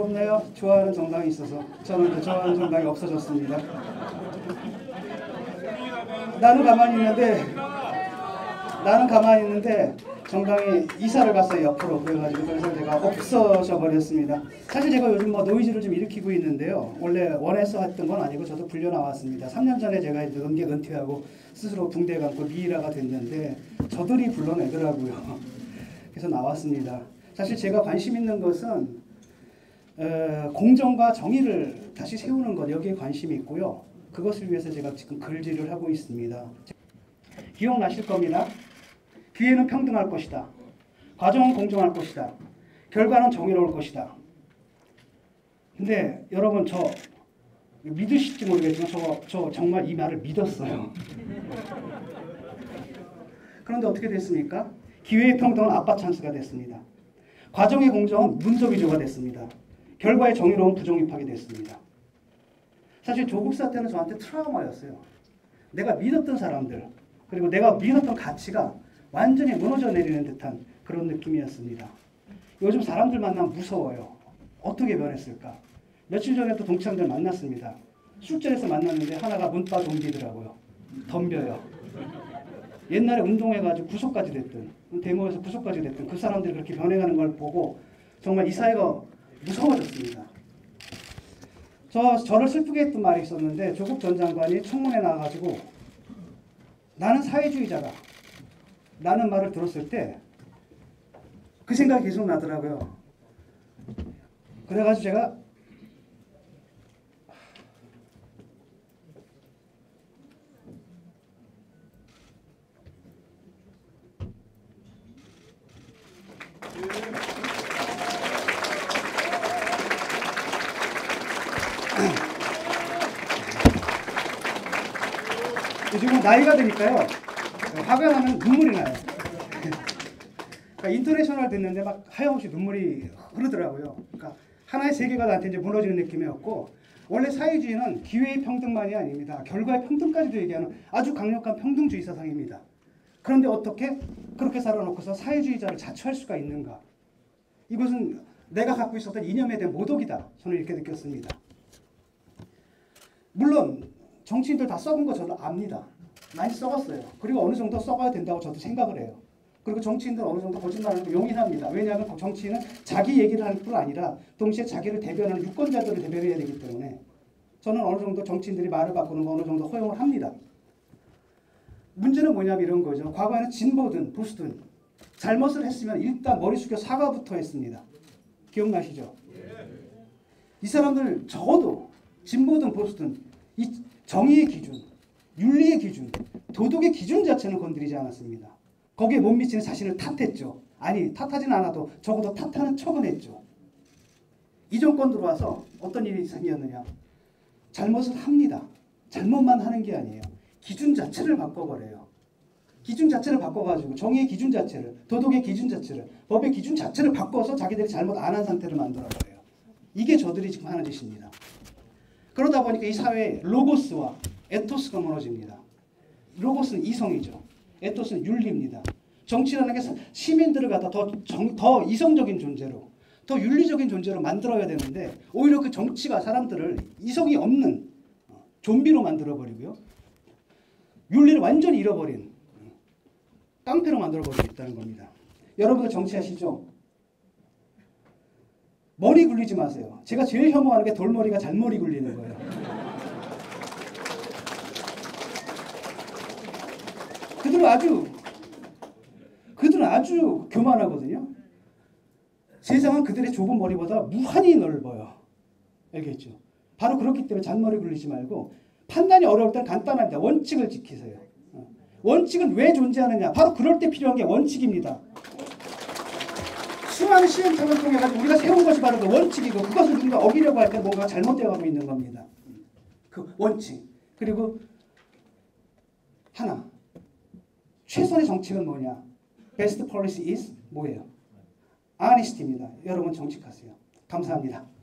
부럽네요. 좋아하는 정당이 있어서. 저는 그 좋아하는 정당이 없어졌습니다. 나는 가만히 있는데 정당이 이사를 갔어요, 옆으로. 그래가지고 그래서 제가 없어져 버렸습니다. 사실 제가 요즘 노이즈를 좀 일으키고 있는데요. 원래 원해서 했던 건 아니고 저도 불려 나왔습니다. 3년 전에 제가 이제 음계 은퇴하고 스스로 붕대 감고 미이라가 됐는데 저들이 불러내더라고요. 그래서 나왔습니다. 사실 제가 관심 있는 것은 공정과 정의를 다시 세우는 것, 여기에 관심이 있고요. 그것을 위해서 제가 지금 글질을 하고 있습니다. 기억나실 겁니다. 기회는 평등할 것이다. 과정은 공정할 것이다. 결과는 정의로울 것이다. 근데 여러분 저 믿으실지 모르겠지만 저 정말 이 말을 믿었어요. 그런데 어떻게 됐습니까? 기회의 평등은 아빠 찬스가 됐습니다. 과정의 공정은 문서 위조가 됐습니다. 결과의 정의로운 부정입학이 됐습니다. 사실 조국 사태는 저한테 트라우마였어요. 내가 믿었던 사람들, 그리고 내가 믿었던 가치가 완전히 무너져 내리는 듯한 그런 느낌이었습니다. 요즘 사람들 만나면 무서워요. 어떻게 변했을까? 며칠 전에도 동창들 만났습니다. 술자리에서 만났는데 하나가 문바 좀비더라고요. 덤벼요. 옛날에 운동해가지고 구속까지 됐던, 데모에서 구속까지 됐던 그 사람들이 그렇게 변해가는 걸 보고 정말 이 사회가 무서워졌습니다. 저를 슬프게 했던 말이 있었는데, 조국 전 장관이 청문회 나와가지고 나는 사회주의자다 라는 말을 들었을 때 그 생각이 계속 나더라고요. 그래가지고 제가 요즘은 나이가 드니까요, 화가 나면 눈물이 나요. 그러니까 인터내셔널 듣는데 막 하염없이 눈물이 흐르더라고요. 그러니까 하나의 세계가 나한테 이제 무너지는 느낌이었고, 원래 사회주의는 기회의 평등만이 아닙니다. 결과의 평등까지도 얘기하는 아주 강력한 평등주의 사상입니다. 그런데 어떻게 그렇게 살아놓고서 사회주의자를 자처할 수가 있는가? 이것은 내가 갖고 있었던 이념에 대한 모독이다. 저는 이렇게 느꼈습니다. 물론 정치인들 다 썩은 거 저도 압니다. 많이 썩었어요. 그리고 어느 정도 썩어야 된다고 저도 생각을 해요. 그리고 정치인들 어느 정도 거짓말하는 거 용인합니다. 왜냐하면 정치인은 자기 얘기를 하는 뿐 아니라 동시에 자기를 대변하는 유권자들을 대변해야 되기 때문에 저는 어느 정도 정치인들이 말을 바꾸는 거 어느 정도 허용을 합니다. 문제는 뭐냐면 이런 거죠. 과거에는 진보든 보수든 잘못을 했으면 일단 머리 숙여 사과부터 했습니다. 기억나시죠? 이 사람들 적어도 진보든 보수든 이 정의의 기준, 윤리의 기준, 도덕의 기준 자체는 건드리지 않았습니다. 거기에 못 미치는 자신을 탓했죠. 아니, 탓하진 않아도 적어도 탓하는 척은 했죠. 이 정권 들어와서 어떤 일이 생겼느냐. 잘못을 합니다. 잘못만 하는 게 아니에요. 기준 자체를 바꿔버려요. 기준 자체를 바꿔가지고 정의의 기준 자체를, 도덕의 기준 자체를, 법의 기준 자체를 바꿔서 자기들이 잘못 안 한 상태를 만들어버려요. 이게 저들이 지금 하는 짓입니다. 그러다 보니까 이 사회의 로고스와 에토스가 무너집니다. 로고스는 이성이죠. 에토스는 윤리입니다. 정치라는 게 시민들을 갖다 더 이성적인 존재로, 더 윤리적인 존재로 만들어야 되는데 오히려 그 정치가 사람들을 이성이 없는 좀비로 만들어버리고요. 윤리를 완전히 잃어버린 깡패로 만들어버리고 있다는 겁니다. 여러분들 정치하시죠? 머리 굴리지 마세요. 제가 제일 혐오하는 게 돌머리가 잔머리 굴리는 거예요. 그들은 아주 교만하거든요. 세상은 그들의 좁은 머리보다 무한히 넓어요. 알겠죠? 바로 그렇기 때문에 잔머리 굴리지 말고 판단이 어려울 땐 간단합니다. 원칙을 지키세요. 원칙은 왜 존재하느냐? 바로 그럴 때 필요한 게 원칙입니다. 수많은 시행착오를 통해 가지고 우리가 세운 것이 바로 그 원칙이고, 그것을 우리가 어기려고 할 때 뭔가 잘못되어 가고 있는 겁니다. 그 원칙. 그리고 하나, 최선의 정책은 뭐냐? Best policy is 뭐예요? honesty입니다. 여러분 정직하세요. 감사합니다.